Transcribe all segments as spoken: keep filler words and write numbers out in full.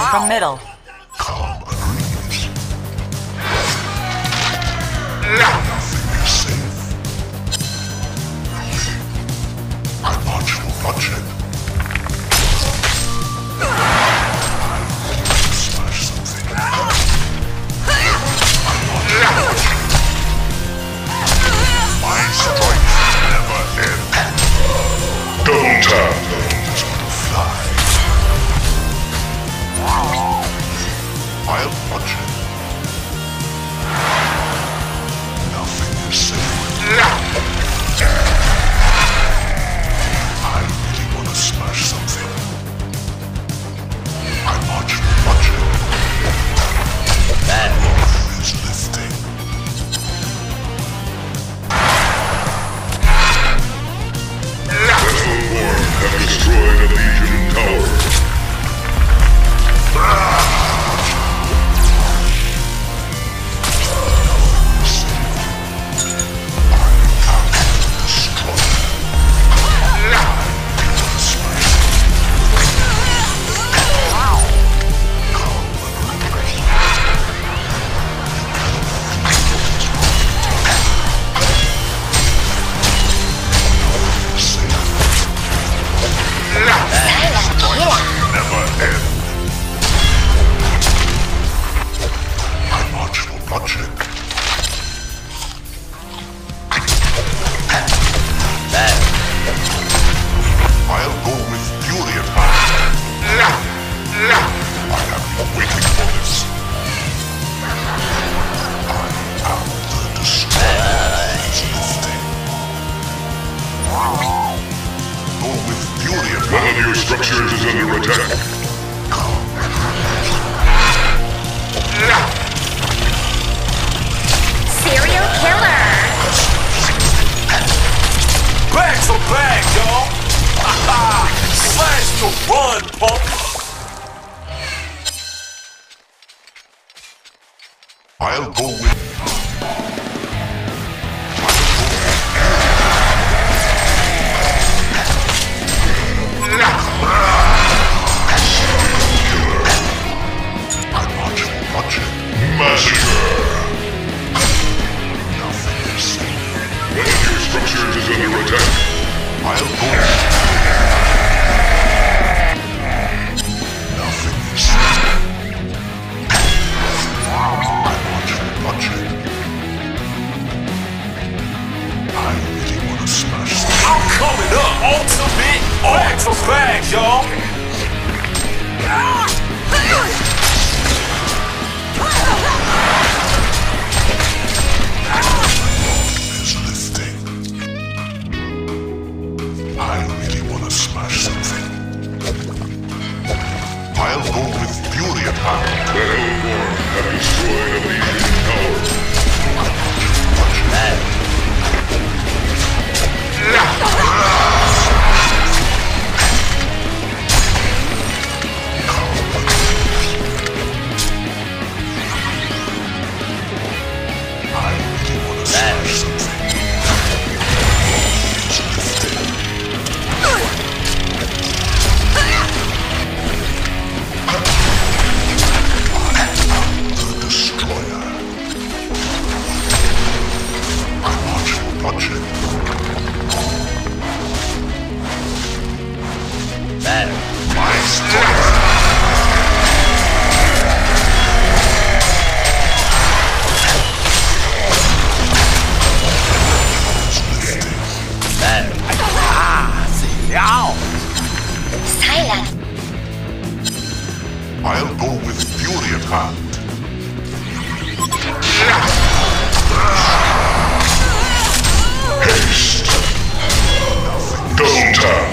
from middle. Calm and release. Nothing is safe. I march for bloodshed. Smash something. I march for bloodshed. My strikes never end. Double tap. Just want to fly. I'll watch it. Nothing is safe. I really want to smash something. I march for watch it. That is lifting. Battleborn have destroyed a Legion tower. Never end. I march for bloodshed. I'll go with fury at hand. I have been waiting for this. I am the destroyer. It's lifting. Go with fury at One hand. of your structures is under attack. Serial killer. Back for back, y'all! Ha ha! Slash to run, punk! I'll go with I march for bloodshed. Massacre! Nothing is safe. One of your structures is under attack. I'll go. Nothing is safe. I march for bloodshed. I really want to smash something. I'm coming up! Ultimate back for back, y'all! Is lifting. I really want to smash something. I'll go with fury at hand. Battleborn have destroyed a Legion tower. I really want to smash something. It's lifting. The destroyer. I march for bloodshed. My strength. Silence. I'll go with fury at hand. Haste! Double tap!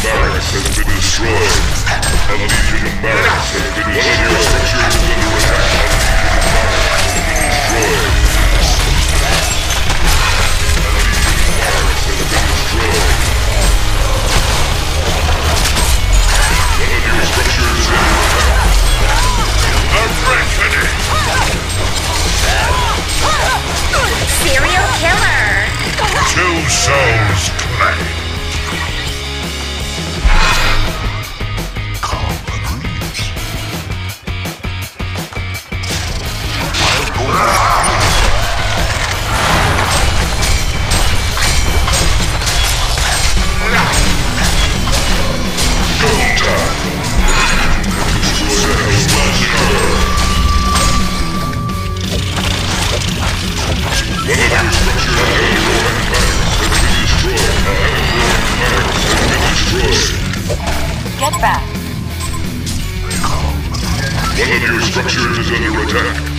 barracks has been destroyed. A legion of barracks has been destroyed. One of your structures is under attack. A legion of barracks has been destroyed. One of your structures is under attack. The reckoning! Serial killer. Two souls claim. Calm agrees. I'll go Go time. Destroy the Hell's One of your structures has been destroyed. Has been destroyed. Get back. One of your structures is under attack.